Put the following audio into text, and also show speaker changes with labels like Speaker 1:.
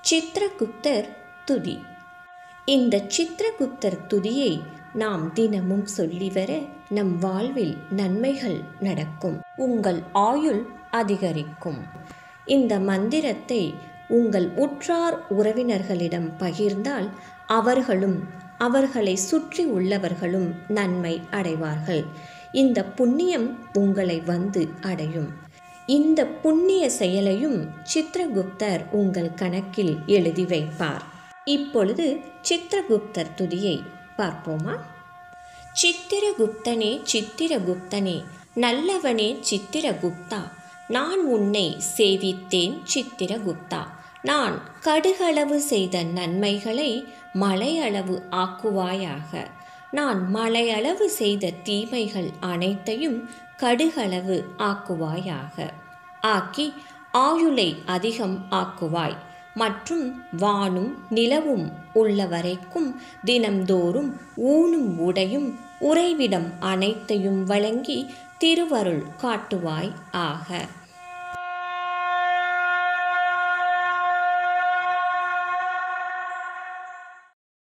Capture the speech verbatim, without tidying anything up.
Speaker 1: சித்ரகுப்தர் துதி. இந்த சித்ரகுப்தர் துதியை நாம் தினமும் சொல்லி வர நம் வாழ்வில் நன்மைகள் நடக்கும், உங்கள் ஆயுள் அதிகரிக்கும். இந்த மந்திரத்தை உங்கள் உற்றார் உறவினர்களிடம் பகிர்ந்தால் அவர்களும் அவர்களை சுற்றி உள்ளவர்களும் நன்மை அடைவார்கள். இந்த புண்ணியம் உங்களை வந்து அடையும். இந்த புண்ணிய செயலையும் சித்ரகுப்தர் உங்கள் கணக்கில் எழுதி வைப்பார். இப்பொழுது சித்ரகுப்தர் துதியை பார்ப்போமா? சித்திரகுப்தனே சித்திரகுப்தனே நல்லவனே சித்திரகுப்தா, நான் உன்னை சேவித்தேன் சித்திரகுப்தா. நான் கடுகளவு செய்த நன்மைகளை மலையளவு ஆக்குவாயாக. நான் மலையளவு செய்த தீமைகள் அனைத்தையும் கடுகளவு ஆக்குவாயாக. ஆக்கி ஆயுளை அதிகம் ஆக்குவாய். மற்றும் வானும் நிலவும் உள்ள வரைக்கும் தினம்தோறும் ஊனும் உடையும் உறைவிடம் அனைத்தையும் வழங்கி திருவருள் காட்டுவாய் ஆக.